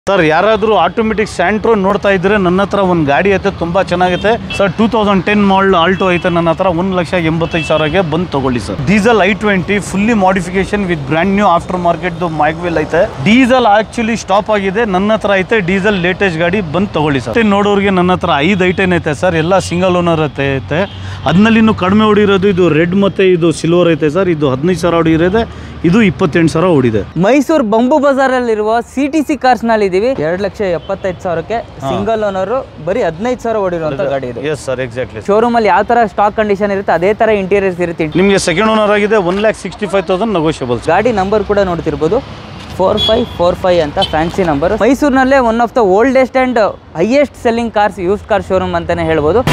Sir ಯಾರಾದರೂ automatic Santro ನೋಡ್ತಾ ಇದ್ರೆ ನನ್ನ ಹತ್ರ ಒಂದು ಗಾಡಿ ಐತೆ ತುಂಬ ಚೆನ್ನಾಗೈತೆ ಸರ್. 2010 ಮಾಡಲ್ ಆಲ್ಟೋ ಐತೆ ನನ್ನ ಹತ್ರ. 1,85,000ಗೆ ಬಂದು ತಗೊಳ್ಳಿ sir. Diesel i20 fully modification with brand new after market ಮೈಕ್ವೆಲ್ ಐತೆ. ಡೀಸೆಲ್ ಆಕ್ಚುಲಿ ಸ್ಟಾಪ್ ಆಗಿದೆ, ನನ್ನ ಹತ್ರ ಐತೆ ಡೀಸೆಲ್ ಲೇಟೆಸ್ಟ್ ಗಾಡಿ ಬಂದು ತಗೊಳ್ಳಿ ಸರ್. ನೋಡೋರಿಗೆ ನನ್ನ ಹತ್ರ 5 ಐಟೆನ್ ಐತೆ ಸರ್, ಎಲ್ಲ ಸಿಂಗಲ್ ಓನರ್ ಐತೆ. ಅದ್ನಲ್ಲಿ ಇನ್ನೂ ಕಡಿಮೆ ಹೊಡಿರೋದು ಇದು ರೆಡ್ ಮತ್ತೆ ಇದು ಸಿಲ್ವರ್ ಐತೆ ಸರ್. ಇದು 15,000 ಹೊಡಿರೋದೆ, ಇದು 28,000 ಹೊಡಿದೆ. ಮೈಸೂರು ಬಂಬು ಬಜಾರಲ್ಲಿರುವ CTC ಕಾರ್ಸ್ ನಲ್ಲಿ ಇದೀವಿ. 2,75,000ಕ್ಕೆ ಸಿಂಗಲ್ ಓನರ್, ಬರೀ 15,000 ಓಡಿರುವಂತ ಗಾಡಿ ಇದೆ. S sir, exactly. ಶೋರೂಮ್ ಅಲ್ಲಿ ಯಾವ ತರ ಸ್ಟಾಕ್ ಕಂಡೀಷನ್ ಇರುತ್ತೆ ಅದೇ ತರ ಇಂಟೀರಿಯರ್ಸ್ ಇರುತ್ತೆ. ನಿಮಗೆ ಸೆಕೆಂಡ್ ಓನರ್ ಆಗಿದೆ 1,65,000 ನೆಗೋಷಿಯಬಲ್. ಗಾಡಿ ನಂಬರ್ ಕೂಡ ನೋಡ್ತಿರ್ಬೋದು, 4545 ಅಂತ ಫ್ಯಾನ್ಸಿ ನಂಬರ್. ಮೈಸೂರಿನಲ್ಲೇ one of the oldest and highest selling cars use car showroom ಅಂತಾನೆ ಹೇಳ್ಬೋದು.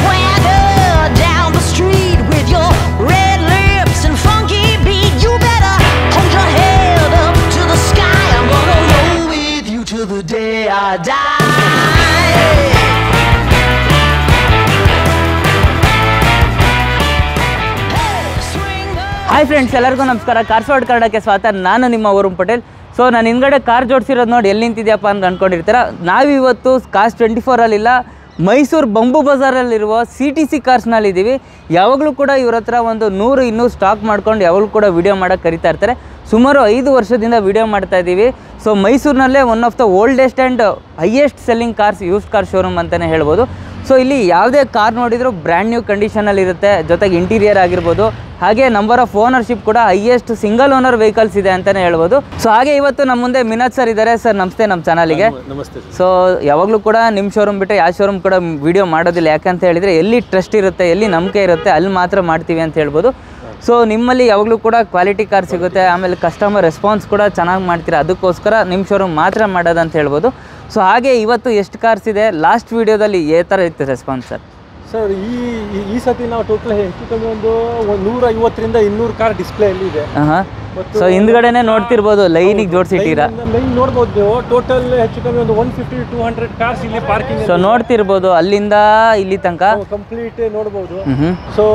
ಹಾಯ್ ಫ್ರೆಂಡ್ಸ್, ಎಲ್ಲರಿಗೂ ನಮಸ್ಕಾರ. ಕಾರ್ಸ್ ವರ್ಲ್ಡ್ ಕನ್ನಡಕ್ಕೆ ಸ್ವಾಗತ. ನಾನು ನಿಮ್ಮ ವರುಣ್ ಪಟೇಲ್. ಸೊ ನಾನು ಹಿಂದ್ಗಡೆ ಕಾರ್ ಜೋಡಿಸಿರೋದು ನೋಡಿ ಎಲ್ಲಿ ನಿಂತಿದ್ಯಪ್ಪ ಅಂತ ಅಂದ್ಕೊಂಡಿರ್ತೀರ. ನಾವಿವತ್ತು ಕಾಸ್ 24 ಮೈಸೂರು ಬಂಬು ಬಜಾರಲ್ಲಿರುವ CTC ಕಾರ್ಸ್ನಲ್ಲಿದ್ದೀವಿ. ಯಾವಾಗಲೂ ಕೂಡ ಇವ್ರ ಹತ್ರ ಒಂದು 100-200 ಸ್ಟಾಕ್ ಮಾಡ್ಕೊಂಡು ಯಾವಾಗಲೂ ಕೂಡ ವಿಡಿಯೋ ಮಾಡೋಕ್ಕೆ ಕರಿತಾ ಇರ್ತಾರೆ. ಸುಮಾರು 5 ವರ್ಷದಿಂದ ವಿಡಿಯೋ ಮಾಡ್ತಾ ಇದ್ದೀವಿ. ಸೊ ಮೈಸೂರಿನಲ್ಲೇ one of the oldest and highest selling cars use car showroom ಅಂತಲೇ ಹೇಳ್ಬೋದು. ಸೊ ಇಲ್ಲಿ ಯಾವುದೇ ಕಾರ್ ನೋಡಿದರೂ ಬ್ರ್ಯಾಂಡ್ ನ್ಯೂ ಕಂಡೀಷನಲ್ಲಿ ಇರುತ್ತೆ, ಜೊತೆಗೆ ಇಂಟೀರಿಯರ್ ಆಗಿರ್ಬೋದು. ಹಾಗೆ ನಂಬರ್ ಆಫ್ ಓನರ್ಶಿಪ್ ಕೂಡ ಹೈಯೆಸ್ಟ್ ಸಿಂಗಲ್ ಓನರ್ ವೆಹಿಕಲ್ಸ್ ಇದೆ ಅಂತಲೇ ಹೇಳ್ಬೋದು. ಸೊ ಹಾಗೆ ಇವತ್ತು ನಮ್ಮ ಮುಂದೆ ಮಿನಾಜ್ ಸರ್ ಇದ್ದಾರೆ. ಸರ್ ನಮಸ್ತೆ ನಮ್ಮ ಚಾನಲಿಗೆ. ನಮಸ್ತೆ. ಸೊ ಯಾವಾಗಲೂ ಕೂಡ ನಿಮ್ಮ ಶೋರೂಮ್ ಬಿಟ್ಟು ಯಾವ ಶೋರೂಮ್ ಕೂಡ ವಿಡಿಯೋ ಮಾಡೋದಿಲ್ಲ, ಯಾಕಂತ ಹೇಳಿದರೆ ಎಲ್ಲಿ ಟ್ರಸ್ಟ್ ಇರುತ್ತೆ, ಎಲ್ಲಿ ನಂಬಿಕೆ ಇರುತ್ತೆ ಅಲ್ಲಿ ಮಾತ್ರ ಮಾಡ್ತೀವಿ ಅಂತ ಹೇಳ್ಬೋದು. ಸೊ ನಿಮ್ಮಲ್ಲಿ ಯಾವಾಗಲೂ ಕೂಡ ಕ್ವಾಲಿಟಿ ಕಾರ್ ಸಿಗುತ್ತೆ, ಆಮೇಲೆ ಕಸ್ಟಮರ್ ರೆಸ್ಪಾನ್ಸ್ ಕೂಡ ಚೆನ್ನಾಗಿ ಮಾಡ್ತೀರಾ, ಅದಕ್ಕೋಸ್ಕರ ನಿಮ್ಮ ಶೋರೂಮ್ ಮಾತ್ರ ಮಾಡೋದಂತ ಹೇಳ್ಬೋದು. ಸೊ ಹಾಗೆ ಇವತ್ತು ಎಷ್ಟು ಕಾರ್ಸ್ ಇದೆ, ಲಾಸ್ಟ್ ವೀಡಿಯೋದಲ್ಲಿ ಯಾವ ಥರ ಇತ್ತು ರೆಸ್ಪಾನ್ಸ್ ಸರ್? ಸರ್ ಈ ಸತಿ ನಾವು ಟೋಟಲ್ ಹೆಚ್ಚು ಕಮ್ಮಿ ಒಂದು 150ರಿಂದ 200 ಕಾರ್ ಡಿಸ್ಪ್ಲೇಯಲ್ಲಿ ಇದೆ. ಸೊ ಹಿಂದ್ಗಡೆನೆ ನೋಡ್ತಿರ್ಬೋದು, ಲೈನಿಗೆ ಜೋಡಿಸಿಟ್ಟಿರಾ. ಲೈನ್ ನೋಡ್ಬೋದು ನೀವು. ಟೋಟಲ್ ಹೆಚ್ಚು ಕಮ್ಮಿ ಒಂದು 150-200 ಕಾರ್ಸ್ ಇಲ್ಲಿ ಪಾರ್ಕಿಂಗ್. ಸೊ ನೋಡ್ತಿರ್ಬೋದು ಅಲ್ಲಿಂದ ಇಲ್ಲಿ ತನಕ ಕಂಪ್ಲೀಟ್ ನೋಡ್ಬೋದು. So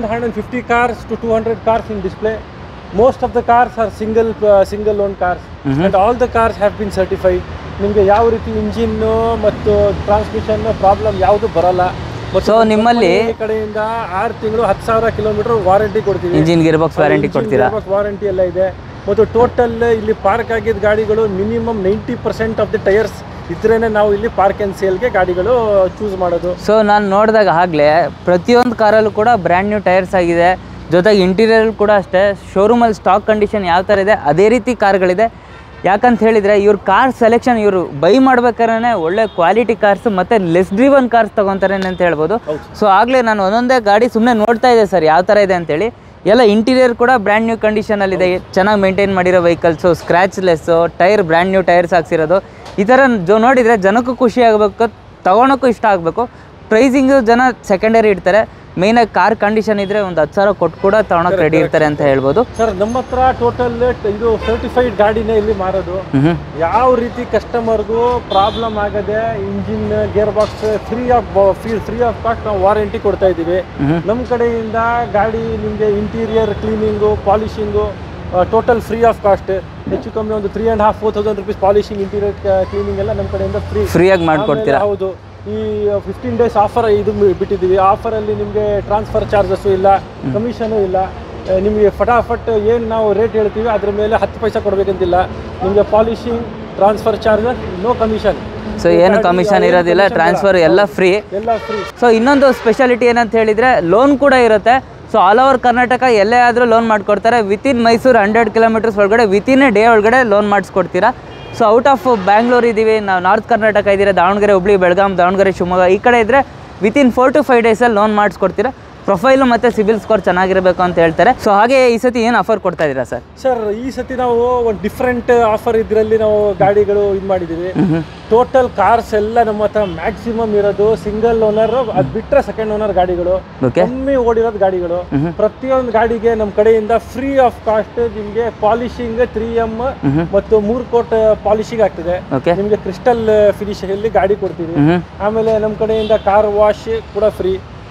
150 cars to 200 cars in display. Most of the cars are single own cars and all the cars have been certified. ನಿಮಗೆ ಯಾವ ರೀತಿ ಇಂಜಿನ್ ಮತ್ತು ಟ್ರಾನ್ಸ್ಮಿಷನ್ ಪ್ರಾಬ್ಲಮ್ ಯಾವುದು ಬರಲ್ಲ. ಸೊ ನಿಮ್ಮಲ್ಲಿ ಕಡೆಯಿಂದ 6 ತಿಂಗಳು 10,000 ಕಿಲೋಮೀಟರ್ ವಾರಂಟಿ ಕೊಡ್ತೀವಿ. ಇಂಜಿನ್ ಗೇರ್ ಬಾಕ್ಸ್ ವಾರಂಟಿ ಕೊಡ್ತೀರಾ? ವಾರಂಟಿ ಎಲ್ಲ ಇದೆ. ಮತ್ತು ಟೋಟಲ್ ಇಲ್ಲಿ ಪಾರ್ಕ್ ಆಗಿದ್ದ ಗಾಡಿಗಳು ಮಿನಿಮಮ್ 90% ಆಫ್ ದಿ ಟೈರ್ಸ್ ಇದ್ರೇನೆ ನಾವು ಇಲ್ಲಿ ಪಾರ್ಕ್ ಆ್ಯಂಡ್ ಸೇಲ್ಗೆ ಗಾಡಿಗಳು ಚೂಸ್ ಮಾಡೋದು. ಸೊ ನಾನು ನೋಡಿದಾಗ ಆಗಲೇ ಪ್ರತಿಯೊಂದು ಕಾರಲ್ಲೂ ಕೂಡ ಬ್ರ್ಯಾಂಡ್ ನ್ಯೂ ಟೈರ್ಸ್ ಆಗಿದೆ, ಜೊತೆಗೆ ಇಂಟೀರಿಯರ್ ಕೂಡ ಅಷ್ಟೇ. ಶೋರೂಮಲ್ಲಿ ಸ್ಟಾಕ್ ಕಂಡೀಷನ್ ಯಾವ ಥರ ಇದೆ ಅದೇ ರೀತಿ ಕಾರ್ಗಳಿದೆ. ಯಾಕಂತ ಹೇಳಿದರೆ ಇವ್ರ ಕಾರ್ ಸೆಲೆಕ್ಷನ್ ಇವರು ಬೈ ಮಾಡ್ಬೇಕಾದ್ರೆ ಒಳ್ಳೆ ಕ್ವಾಲಿಟಿ ಕಾರ್ಸ್ ಮತ್ತು ಲೆಸ್ ಡ್ರಿವನ್ ಕಾರ್ಸ್ ತೊಗೊತಾರೆ ಅಂತ ಹೇಳ್ಬೋದು. ಸೊ ಆಗಲೇ ನಾನು ಒಂದೊಂದೇ ಗಾಡಿ ಸುಮ್ಮನೆ ನೋಡ್ತಾ ಇದೆ ಸರ್ ಯಾವ ಥರ ಇದೆ ಅಂತೇಳಿ. ಎಲ್ಲ ಇಂಟೀರಿಯರ್ ಕೂಡ ಬ್ರ್ಯಾಂಡ್ ನ್ಯೂ ಕಂಡೀಷನಲ್ಲಿದೆ, ಚೆನ್ನಾಗಿ ಮೇಂಟೈನ್ ಮಾಡಿರೋ vehicles, scratchless, tyre brand new tyres ಹಾಕ್ಸಿರೋದು. ಈ ಥರ ನೋಡಿದರೆ ಜನಕ್ಕೂ ಖುಷಿ ಆಗಬೇಕು, ತೊಗೊಳಕ್ಕೂ ಇಷ್ಟ ಆಗಬೇಕು. ಪ್ರೈಸಿಂಗು ಜನ ಸೆಕೆಂಡರಿ ಇಡ್ತಾರೆ, ಮೇಯ್ನಾಗಿ ಕಾರ್ ಕಂಡೀಷನ್ ಇದ್ದರೆ ಒಂದು 10,000 ಕೊಟ್ಟು ಕೂಡ ತೊಗೊಳಕ್ಕೆ ರೆಡಿ ಇರ್ತಾರೆ ಅಂತ ಹೇಳ್ಬೋದು. ಸರ್ ನಮ್ಮ ಹತ್ರ ಟೋಟಲ್ ಇದು ಸರ್ಟಿಫೈಡ್ ಗಾಡಿನೇ ಇಲ್ಲಿ ಮಾರೋದು. ಯಾವ ರೀತಿ ಕಸ್ಟಮರ್ಗೂ ಪ್ರಾಬ್ಲಮ್ ಆಗದೆ engine gear box free of cost ನಾವು ವಾರಂಟಿ ಕೊಡ್ತಾ ಇದ್ದೀವಿ. ನಮ್ಮ ಕಡೆಯಿಂದ ಗಾಡಿ ನಿಮಗೆ interior cleaning, polishing total free of cost. ಹೆಚ್ಚು ಕಮ್ಮಿ ಒಂದು 3,500-4,000 rupees ಪಾಲಿಶಿಂಗ್, ಇಂಟೀರಿಯರ್ ಕ್ಲೀನಿಂಗ್ ಎಲ್ಲ ನಮ್ಮ ಕಡೆಯಿಂದ ಫ್ರೀಯಾಗಿ ಮಾಡಿಕೊಡ್ತೀರಾ? ಹೌದು. ಈ 15 days ಆಫರ್ ಇದು ಬಿಟ್ಟಿದ್ದೀವಿ. ಆಫರಲ್ಲಿ ನಿಮಗೆ ಟ್ರಾನ್ಸ್ಫರ್ ಚಾರ್ಜಸ್ಸು ಇಲ್ಲ, ಕಮಿಷನು ಇಲ್ಲ. ನಿಮಗೆ ಫಟಾಫಟ್ ಏನು ನಾವು ರೇಟ್ ಹೇಳ್ತೀವಿ ಅದ್ರ ಮೇಲೆ 10 ಪೈಸೆ ಕೊಡಬೇಕಂತಿಲ್ಲ. ನಿಮಗೆ polishing, transfer charges, no commission. So ಏನು ಕಮಿಷನ್ ಇರೋದಿಲ್ಲ, ಟ್ರಾನ್ಸ್ಫರ್ ಎಲ್ಲ ಫ್ರೀ. ಸೊ ಇನ್ನೊಂದು ಸ್ಪೆಷಾಲಿಟಿ ಏನಂತ ಹೇಳಿದರೆ ಲೋನ್ ಕೂಡ ಇರುತ್ತೆ. ಸೊ ಆಲ್ ಓವರ್ ಕರ್ನಾಟಕ ಎಲ್ಲೇ ಆದರೂ ಲೋನ್ ಮಾಡಿಕೊಡ್ತಾರೆ. ವಿತಿನ್ ಮೈಸೂರು 100 kilometers ಒಳಗಡೆ ವಿತಿನ್ ಎ ಡೇ ಒಳಗಡೆ ಲೋನ್ ಮಾಡಿಸ್ಕೊಡ್ತೀರಾ. ಸೊ ಔಟ್ ಆಫ್ ಬ್ಯಾಂಗ್ಳೂರು ಇದ್ದೀವಿ, ನಾವು ನಾರ್ತ್ ಕರ್ನಾಟಕ ಇದ್ದೀರಾ, ದಾವಣಗೆರೆ, ಹುಬ್ಳಿ, ಬೆಳಗಾಂ, ದಾವಣಗೆರೆ, ಶಿವಮೊಗ್ಗ ಈ ಕಡೆ ಇದ್ದರೆ ವಿತಿನ್ 4 to 5 days ಲೋನ್ ಮಾಡಿಸ್ಕೊಡ್ತೀರಾ. ಪ್ರೊಫೈಲು ಮತ್ತು ಸಿಬಿಲ್ ಸ್ಕೋರ್ ಚೆನ್ನಾಗಿರಬೇಕು ಅಂತ ಹೇಳ್ತಾರೆ. ಸೊ ಹಾಗೆ ಈ ಸತಿ ಏನು ಆಫರ್ ಕೊಡ್ತಾ ಇದ್ದೀರಾ ಸರ್? ಸರ್ ಈ ಸತಿ ನಾವು ಒಂದು ಡಿಫ್ರೆಂಟ್ ಆಫರ್ ಇದರಲ್ಲಿ ನಾವು ಗಾಡಿಗಳು ಇದು ಮಾಡಿದ್ದೀವಿ. ಟೋಟಲ್ ಕಾರ್ಸ್ ಎಲ್ಲ ನಮ್ಮ ಹತ್ರ ಮ್ಯಾಕ್ಸಿಮಮ್ ಇರೋದು ಸಿಂಗಲ್ ಓನರ್, ಅದು ಬಿಟ್ಟರೆ ಸೆಕೆಂಡ್ ಓನರ್ ಗಾಡಿಗಳು, ಕಮ್ಮಿ ಓಡಿರೋದು ಗಾಡಿಗಳು. ಪ್ರತಿಯೊಂದು ಗಾಡಿಗೆ ನಮ್ಮ ಕಡೆಯಿಂದ ಫ್ರೀ ಆಫ್ ಕಾಸ್ಟ್ ನಿಮಗೆ ಪಾಲಿಶಿಂಗ್ 3M ಮತ್ತು 3 ಕೋಟ್ ಪಾಲಿಶಿಂಗ್ ಆಗ್ತದೆ. ನಿಮಗೆ ಕ್ರಿಸ್ಟಲ್ ಫಿನಿಶ್ ಅಲ್ಲಿ ಗಾಡಿ ಕೊಡ್ತೀವಿ. ಆಮೇಲೆ ನಮ್ಮ ಕಡೆಯಿಂದ ಕಾರ್ ವಾಶ್ ಕೂಡ ಫ್ರೀ.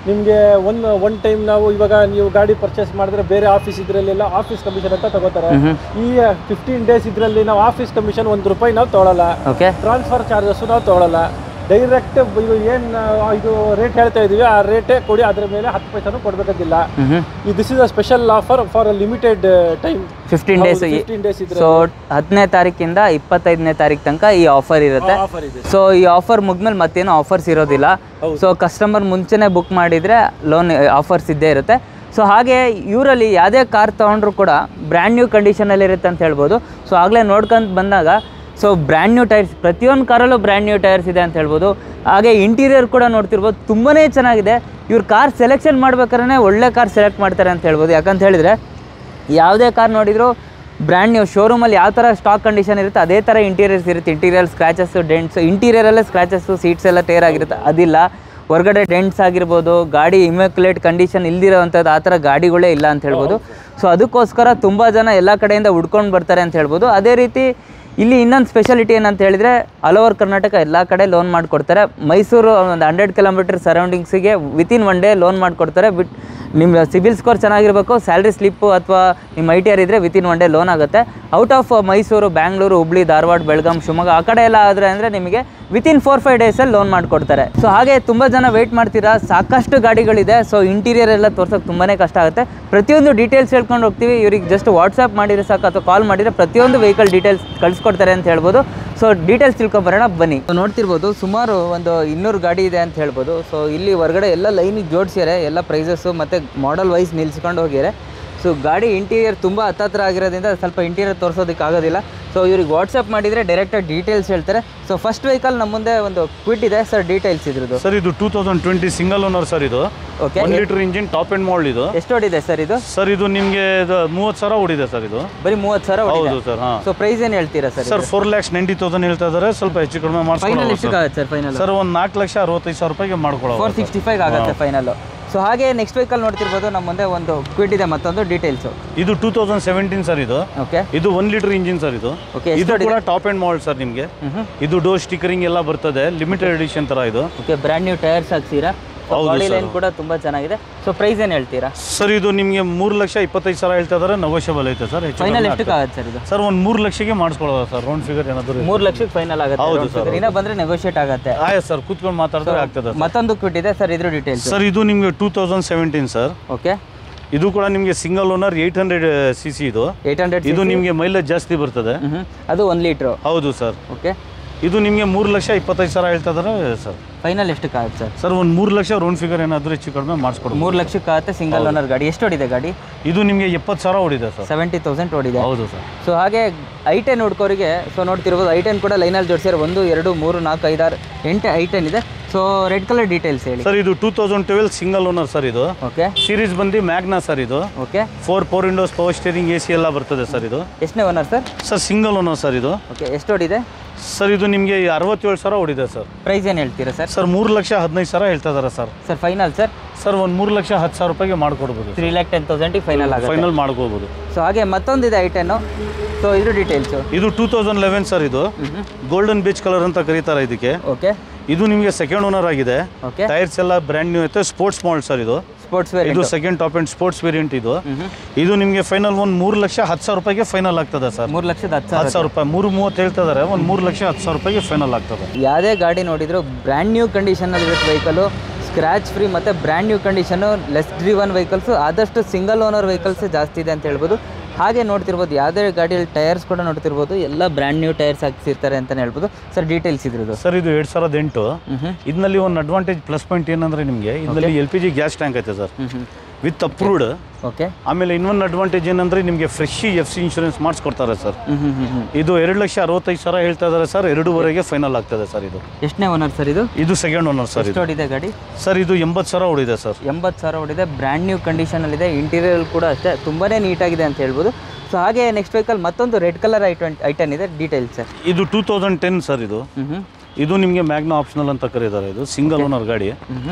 ನಿಮಗೆ ಒನ್ ಟೈಮ್ ನಾವು ಇವಾಗ ನೀವು ಗಾಡಿ ಪರ್ಚೇಸ್ ಮಾಡಿದ್ರೆ ಬೇರೆ ಆಫೀಸ್ ಇದ್ರಲ್ಲೆಲ್ಲ ಆಫೀಸ್ ಕಮಿಷನ್ ಅಂತ ತಗೋತಾರೆ. ಈ 15 ಡೇಸ್ ಇದರಲ್ಲಿ ನಾವು ಆಫೀಸ್ ಕಮಿಷನ್ ₹1 ನಾವು ತೊಗೊಳಲ್ಲ, ಟ್ರಾನ್ಸ್ಫರ್ ಚಾರ್ಜಸ್ ನಾವು ತೊಗೊಳಲ್ಲ. ಡೈರೆಕ್ಟ್ ಇದು ಏನು ಇದು ರೇಟ್ ಹೇಳ್ತಾ ಇದೀವಿ ಆ ರೇಟೇ ಕೊಡಿ, ಅದ್ರ ಮೇಲೆ 10 ಪೈಸೆನೂ ಕೊಡಬೇಕಂತಿಲ್ಲ. This is a special offer for limited time, 15 days. So 10ನೇ ತಾರೀಕಿಂದ 25ನೇ ತಾರೀಕು ತನಕ ಈ ಆಫರ್ ಇರುತ್ತೆ. ಸೊ ಈ ಆಫರ್ ಮುಗಿದ್ಮೇಲೆ ಮತ್ತೇನು ಆಫರ್ಸ್ ಇರೋದಿಲ್ಲ. ಸೊ ಕಸ್ಟಮರ್ ಮುಂಚೆನೇ ಬುಕ್ ಮಾಡಿದರೆ ಲೋನ್ ಆಫರ್ಸ್ ಇದ್ದೇ ಇರುತ್ತೆ. ಸೊ ಹಾಗೆ ಇವರಲ್ಲಿ ಯಾವುದೇ ಕಾರ್ ತೊಗೊಂಡ್ರು ಕೂಡ ಬ್ರ್ಯಾಂಡ್ ನ್ಯೂ ಕಂಡೀಷನಲ್ಲಿ ಇರುತ್ತೆ ಅಂತ ಹೇಳ್ಬೋದು. ಸೊ ಆಗಲೇ ನೋಡ್ಕೊಂಡು ಬಂದಾಗ ಸೊ ಬ್ರ್ಯಾಂಡ್ ನ್ಯೂ ಟೈರ್ಸ್, ಪ್ರತಿಯೊಂದು ಕಾರಲ್ಲೂ ಬ್ರ್ಯಾಂಡ್ ನ್ಯೂ ಟೈರ್ಸ್ ಇದೆ ಅಂತ ಹೇಳ್ಬೋದು. ಹಾಗೆ ಇಂಟೀರಿಯರ್ ಕೂಡ ನೋಡ್ತಿರ್ಬೋದು, ತುಂಬಾ ಚೆನ್ನಾಗಿದೆ. ಇವ್ರು ಕಾರ್ ಸೆಲೆಕ್ಷನ್ ಮಾಡ್ಬೇಕಾದ್ರೆ ಒಳ್ಳೆ ಕಾರ್ ಸೆಲೆಕ್ಟ್ ಮಾಡ್ತಾರೆ ಅಂತ ಹೇಳ್ಬೋದು. ಯಾಕಂತ ಹೇಳಿದರೆ ಯಾವುದೇ ಕಾರ್ ನೋಡಿದ್ರು ಬ್ರ್ಯಾಂಡ್ ನ್ಯೂ ಶೋರೂಮಲ್ಲಿ ಯಾವ ಥರ ಸ್ಟಾಕ್ ಕಂಡೀಷನ್ ಇರುತ್ತೆ ಅದೇ ಥರ ಇಂಟೀರಿಯರ್ಸ್ ಇರುತ್ತೆ. ಇಂಟೀರಿಯರ್ ಸ್ಕ್ರ್ಯಾಚಸ್ಸು, ಡೆಂಟ್ಸು, ಇಂಟೀರಿಯರಲ್ಲೇ ಸ್ಕ್ರ್ಯಾಚಸ್ಸು, ಸೀಟ್ಸ್ ಎಲ್ಲ ಟೇರ್ ಆಗಿರುತ್ತೆ, ಅದಿಲ್ಲ. ಹೊರಗಡೆ ಡೆಂಟ್ಸ್ ಆಗಿರ್ಬೋದು, ಗಾಡಿ ಇಮ್ಯಾಕ್ಯುಲೇಟ್ ಕಂಡೀಷನ್ ಇಲ್ದಿರೋವಂಥದ್ದು ಆ ಥರ ಗಾಡಿಗಳೇ ಇಲ್ಲ ಅಂತ ಹೇಳ್ಬೋದು. ಸೊ ಅದಕ್ಕೋಸ್ಕರ ತುಂಬ ಜನ ಎಲ್ಲ ಕಡೆಯಿಂದ ಹುಡ್ಕೊಂಡು ಬರ್ತಾರೆ ಅಂತ ಹೇಳ್ಬೋದು. ಅದೇ ರೀತಿ ಇಲ್ಲಿ ಇನ್ನೊಂದು ಸ್ಪೆಷಾಲಿಟಿ ಏನಂತ ಹೇಳಿದರೆ ಆಲ್ ಓವರ್ ಕರ್ನಾಟಕ ಎಲ್ಲ ಕಡೆ ಲೋನ್ ಮಾಡಿಕೊಡ್ತಾರೆ. ಮೈಸೂರು ಒಂದು 100 ಕಿಲೋಮೀಟರ್ ಸರೌಂಡಿಂಗ್ಸಿಗೆ ವಿತಿನ್ 1 ಡೇ ಲೋನ್ ಮಾಡಿಕೊಡ್ತಾರೆ. ನಿಮ್ಮ ಸಿಬಿಲ್ ಸ್ಕೋರ್ ಚೆನ್ನಾಗಿರಬೇಕು, ಸ್ಯಾಲ್ರಿ ಸ್ಲಿಪ್ಪು ಅಥವಾ ನಿಮ್ಮ ITR ಇದ್ದರೆ ವಿತಿನ್ 1 ಡೇ ಲೋನ್ ಆಗುತ್ತೆ. ಔಟ್ ಆಫ್ ಮೈಸೂರು, ಬ್ಯಾಂಗ್ಳೂರು, ಹುಬ್ಳಿ, ಧಾರವಾಡ, ಬೆಳಗಾಂ, ಶಿವಮೊಗ್ಗ ಆ ಕಡೆ ಎಲ್ಲ ಆದರೆ ಅಂದರೆ ನಿಮಗೆ ವಿತಿನ್ 4-5 ಡೇಸಲ್ಲಿ ಲೋನ್ ಮಾಡಿಕೊಡ್ತಾರೆ. ಸೊ ಹಾಗೆ ತುಂಬ ಜನ ವೆಯ್ಟ್ ಮಾಡ್ತೀರಾ, ಸಾಕಷ್ಟು ಗಾಡಿಗಳಿದೆ. ಸೊ ಇಂಟೀರಿಯರ್ ಎಲ್ಲ ತೋರ್ಸೋಕ್ಕೆ ತುಂಬಾ ಕಷ್ಟ ಆಗುತ್ತೆ. ಪ್ರತಿಯೊಂದು ಡೀಟೇಲ್ಸ್ ಹೇಳ್ಕೊಂಡು ಹೋಗ್ತೀವಿ. ಇವ್ರಿಗೆ ಜಸ್ಟ್ ವಾಟ್ಸಪ್ ಮಾಡಿದರೆ ಸಾಕು ಅಥವಾ ಕಾಲ್ ಮಾಡಿದರೆ ಪ್ರತಿಯೊಂದು ವೆಹಿಕಲ್ ಡೀಟೇಲ್ಸ್ ಕಳಿಸ್ಕೊಡ್ತಾರೆ ಅಂತ ಹೇಳ್ಬೋದು. ಸೊ ಡೀಟೇಲ್ಸ್ ತಿಳ್ಕೊಂಬರೋಣ ಬನ್ನಿ. ನೋಡ್ತಿರ್ಬೋದು ಸುಮಾರು ಒಂದು 200 ಗಾಡಿ ಇದೆ ಅಂತ ಹೇಳ್ಬೋದು. ಸೊ ಇಲ್ಲಿ ಹೊರಗಡೆ ಎಲ್ಲ ಲೈನಿಗೆ ಜೋಡಿಸ್ಯಾರೆ, ಎಲ್ಲ ಪ್ರೈಸಸ್ಸು ಮತ್ತು ಮಾಡೆಲ್ ವೈಸ್ ನಿಲ್ಸ್ಕೊಂಡು ಹೋಗ್ಯಾರೆ. ಸೊ ಗಾಡಿ ಇಂಟೀರಿಯರ್ ತುಂಬ ಹತ್ತಿರ ಆಗಿರೋದ್ರಿಂದ ಸ್ವಲ್ಪ ಇಂಟೀರಿಯರ್ ತೋರಿಸೋದಕ್ಕೆ ಆಗೋದಿಲ್ಲ. ಸೊ ಇವ್ರಿಗೆ ವಾಟ್ಸಪ್ ಮಾಡಿದರೆ ಡೈರೆಕ್ಟಾಗಿ ಡೀಟೇಲ್ಸ್ ಹೇಳ್ತಾರೆ. ಸೊ ಫಸ್ಟ್ ವೆಹಿಕಲ್ ನಮ್ಮ ಮುಂದೆ ಒಂದು ಕ್ವಿಟ್ ಇದೆ ಸರ್, ಡೀಟೇಲ್ಸ್ ಇದ್ರದ್ದು. ಸರ್ ಇದು 2020 ಸಿಂಗಲ್ ಓನರ್ ಸರ್. ಇದು okay, 1 litre engine top end model. ಇದು ಎಷ್ಟು ಓಡಿದೆ ಸರ್ ಇದು? ಸರ್ ಇದು ನಿಮಗೆ 30,000 ಓಡಿದೆ ಸರ್. ಇದು ಬರೀ 30,000 ಓಡಿದೆ. ಹೌದು ಸರ್. ಸೊ ಪ್ರೈಸ್ ಏನು ಹೇಳ್ತೀರಾ ಸರ್? ಸರ್ 4,90,000 ಹೇಳ್ತಾ ಇದ್ದಾರೆ. ಸ್ವಲ್ಪ ಹೆಚ್ಚು ಕಡಿಮೆ ಫೈನಲ್ ಎಷ್ಟು ಆಗುತ್ತೆ ಸರ್? ಫೈನಲ್ ಸರ್ ಒಂದು 4,65,000 ರೂಪಾಯಿಗೆ ಮಾಡ್ಕೊಳ್ಳೋ 465 ಆಗುತ್ತೆ ಫೈನಲ್. ಸೊ ಹಾಗೆ ನೆಕ್ಸ್ಟ್ ವೆಹಿಕಲ್ ನೋಡ್ತಿರ್ಬೋದು ನಮ್ಮ ಮುಂದೆ ಒಂದು ಕ್ವಿಟ್ ಇದೆ, ಮತ್ತೊಂದು ಡೀಟೇಲ್ಸ್. ಇದು 2017 ಸರ್. ಇದು ಓಕೆ, ಇದು 1 ಲೀಟರ್ ಇಂಜಿನ್ ಸರ್. ಇದು ಓಕೆ, ಇದು ಕೂಡ ಟಾಪ್ ಎಂಡ್ ಮಾಡಲ್ ಸರ್. ನಿಮಗೆ ಇದು ಡೋರ್ ಸ್ಟಿಕರಿಂಗ್ ಎಲ್ಲ ಬರ್ತದೆ, ಲಿಮಿಟೆಡ್ ಎಡಿಷನ್ ತರ ಇದು. ಓಕೆ, ಬ್ರ್ಯಾಂಡ್ ನ್ಯೂ ಟೈರ್ಸ್ ಹಾಕ್ಸಿರಾ, ಬಾಡಿ ಲೈನ್ ಕೂಡ ತುಂಬಾ ಚೆನ್ನಾಗಿದೆ. ಸೊ ಪ್ರೈಸ್ ಏನು ಹೇಳ್ತೀರಾ ಸರ್? ಇದು ನಿಮಗೆ 3,25,000 ಹೇಳ್ತಾ ಇದ್ದಾರೆ, ನೆಗೋಷಿಯಬಲ್ ಐತೆ ಸರ್. ಫೈನಲ್ ಎಷ್ಟು ಆಗುತ್ತೆ ಸರ್ ಇದು? ಸರ್ ಒಂದು 3 ಲಕ್ಷಕ್ಕೆ ಮಾಡಿಸ್ಕೊಳ್ಳೋದು ಸರ್, ರೌಂಡ್ ಫಿಗರ್ ಏನಾದರೂ 3 ಲಕ್ಷಕ್ಕೆ ಫೈನಲ್ ಆಗುತ್ತೆ. ಹೌದು ಸರ್, ಇನ್ನೂ ಬಂದ್ರೆ ನೆಗೋಷಿಯೇಟ್ ಆಗುತ್ತೆ. ಆಯ್ತು ಸರ್, ಕೂತ್ಕೊಂಡು ಮಾತಾಡಿದ್ರೆ ಆಗ್ತದೆ. ಮತ್ತೊಂದು ಕ್ವಿಟ್ ಇದೆ ಸರ್, ಇದ್ರ ಡೀಟೇಲ್ಸ್. ಸರ್ ಇದು ನಿಮಗೆ 2017 ಸರ್. ಓಕೆ, ಇದು ಕೂಡ ನಿಮಗೆ ಸಿಂಗಲ್ ಓನರ್ 800cc. ಇದು 800. ಇದು ನಿಮಗೆ ಮೈಲೇಜ್ ಜಾಸ್ತಿ ಬರ್ತದೆ. ಅದು 1 ಲೀಟ್ರು. ಹೌದು ಸರ್. ಓಕೆ, ಇದು ನಿಮಗೆ 3,25,000 ಹೇಳ್ತಾ ಇದ್ದಾರೆ ಸರ್. ಫೈನಲ್ ಎಷ್ಟಕ್ಕೆ ಆಗುತ್ತೆ ಸರ್? ಸರ್ ಒಂದು 3 ಲಕ್ಷ ರೌಂಡ್ ಫಿಗರ್ ಏನಾದರೂ ಹೆಚ್ಚು ಕಡಿಮೆ ಮಾಡಿಸ್ಕೊಡ್ಬೋದು. 3 ಲಕ್ಷಕ್ಕೆ ಆಗುತ್ತೆ. ಸಿಂಗಲ್ ಓನರ್ ಗಾಡಿ. ಎಷ್ಟು ಓಡಿದೆ ಗಾಡಿ? ಇದು ನಿಮಗೆ 70,000 ಓಡಿದೆ ಸರ್. 70,000 ಓಡಿದೆ. ಹೌದು ಸರ್. ಸೊ ಹಾಗೆ I10 ಹುಡ್ಕೋರಿಗೆ ಸೊ ನೋಡ್ತಿರ್ಬೋದು, I10 ಕೂಡ ಲೈನಲ್ಲಿ ಜೋಡಿಸಿದ್ರೆ 1, 2, 3, 4, 5, 6, 8 I10 ಇದೆ. ಸೊ ರೆಡ್ ಕಲರ್ ಡೀಟೇಲ್ಸ್ ಹೇಳಿ ಸರ್. ಇದು 2012 ಸಿಂಗಲ್ ಓನರ್ ಸರ್. ಇದು ಓಕೆ, ಸೀರೀಸ್ ಬಂದು ಮ್ಯಾಗ್ನಾ ಸರ್. ಇದು okay, 4 windows, power steering, AC ಎಲ್ಲ ಬರ್ತದೆ ಸರ್. ಇದು ಎಷ್ಟನೇ owner sir? Sir single owner sir. ಇದು ಓಕೆ, ಎಷ್ಟು ಓಡಿದೆ ಸರ್? ಇದು ನಿಮಗೆ 67,000 ಓಡಿದೆ ಸರ್. ಪ್ರೈಸ್ ಏನು ಹೇಳ್ತೀರಾ ಸರ್? ಸರ್ 3,15,000 ಹೇಳ್ತಾ ಇದ್ದಾರೆ sir. Sir final sir? Sir ಒಂದು 3,10,000 ರೂಪಾಯಿಗೆ ಮಾಡ್ಕೊಡ್ಬೋದು. 3,10,000 ಫೈನಲ್ ಆಗುತ್ತೆ. ಫೈನಲ್ ಮಾಡ್ಕೋಬೋದು. ಸೊ ಹಾಗೆ ಮತ್ತೊಂದಿದೆ I10. ಸೊ ಇದ್ರ ಡೀಟೇಲ್ಸು. ಇದು 2011 ಸರ್. ಇದು ಗೋಲ್ಡನ್ ಬೀಚ್ ಕಲರ್ ಅಂತ ಕರೀತಾರೆ ಇದಕ್ಕೆ. ಓಕೆ, ಇದು ನಿಮಗೆ ಸೆಕೆಂಡ್ ಓನರ್ ಆಗಿದೆ. ಓಕೆ, ಟೈರ್ಸ್ ಎಲ್ಲ ಬ್ರ್ಯಾಂಡ್ ನ್ಯೂ ಐತೆ. Sports model sir. ಇದು ಸ್ಪೋರ್ಟ್ಸ್ ವೇರಿಯಂಟ್. ಇದು second top and sports variant. ಇದು ಇದು ನಿಮಗೆ ಫೈನಲ್ ಒಂದು 3,10,000 ರೂಪಾಯಿಗೆ ಫೈನಲ್ ಆಗ್ತದೆ ಸರ್. 3,10,000 ರೂಪಾಯಿ. 3,30 ಹೇಳ್ತಾ ಇದ್ದಾರೆ. ಒಂದು 3,10,000 ರೂಪಾಯಿಗೆ ಫೈನಲ್ ಆಗ್ತದೆ. ಯಾವುದೇ ಗಾಡಿ ನೋಡಿದ್ರು ಬ್ರ್ಯಾಂಡ್ ನ್ಯೂ ಕಂಡೀಷನಲ್ಲಿ ಇರುತ್ತೆ ವೆಹಿಕಲು, ಸ್ಕ್ರ್ಯಾಚ್ ಫ್ರೀ ಮತ್ತು brand new condition, less driven vehicles, ಆದಷ್ಟು ಸಿಂಗಲ್ ಓನರ್ ವೆಹಿಕಲ್ಸ್ ಜಾಸ್ತಿ ಇದೆ ಅಂತ ಹೇಳ್ಬೋದು. ಹಾಗೆ ನೋಡ್ತಿರ್ಬೋದು ಯಾವುದೇ ಗಾಡಿಯಲ್ಲಿ ಟೈರ್ಸ್ ಕೂಡ ನೋಡ್ತಿರ್ಬೋದು, ಎಲ್ಲ ಬ್ರ್ಯಾಂಡ್ ನ್ಯೂ ಟೈರ್ಸ್ ಹಾಕ್ಸಿರ್ತಾರೆ ಅಂತಲೇ ಹೇಳ್ಬೋದು. ಸರ್ ಡೀಟೇಲ್ಸ್ ಇದ್ರದ್ದು? ಸರ್ ಇದು 2008. ಇದರಲ್ಲಿ ಒಂದು ಅಡ್ವಾಂಟೇಜ್ ಪ್ಲಸ್ ಪಾಯಿಂಟ್ ಏನಂದರೆ ನಿಮಗೆ ಇದರಲ್ಲಿ LPG ಗ್ಯಾಸ್ ಟ್ಯಾಂಕ್ ಐತೆ ಸರ್, ವಿತ್ ಅಪ್ರೂವ್ಡ್. ಓಕೆ, ಆಮೇಲೆ ಇನ್ನೊಂದು ಅಡ್ವಾಂಟೇಜ್ ಏನಂದರೆ ನಿಮಗೆ ಫ್ರೆಶ್ FC ಇನ್ಶೂರೆನ್ಸ್ ಮಾಡಿಸ್ಕೊಡ್ತಾರೆ ಸರ್. ಇದು 2,65,000 ಹೇಳ್ತಾ ಇದ್ದಾರೆ ಸರ್. 2.5 ಫೈನಲ್ ಆಗ್ತದೆ ಸರ್. ಇದು ಎಷ್ಟನೇ ಓನರ್ ಸರ್? ಇದು ಸೆಕೆಂಡ್ ಓನರ್ ಸರ್. ಎಷ್ಟು ಓಡಿದೆ ಗಾಡಿ? ಸರ್ ಇದು 80,000 ಓಡಿದೆ ಸರ್. 80,000 ಓಡಿದೆ. Brand new ಕಂಡೀಷನಲ್ಲಿದೆ. ಇಂಟೀರಿಯರ್ ಕೂಡ ಅಷ್ಟೇ ತುಂಬಾ ನೀಟಾಗಿದೆ ಅಂತ ಹೇಳ್ಬೋದು. ಸೊ ಹಾಗೆ ನೆಕ್ಸ್ಟ್ ವೆಹಿಕಲ್ ಮತ್ತೊಂದು ರೆಡ್ ಕಲರ್ I10 ಇದೆ. Details sir? ಇದು 2010 ಸರ್. ಇದು ನಿಮಗೆ ಮ್ಯಾಗ್ನಾ ಆಪ್ಷನಲ್ ಅಂತ ಕರೀತಾರೆ. ಇದು ಸಿಂಗಲ್ ಓನರ್ ಗಾಡಿ.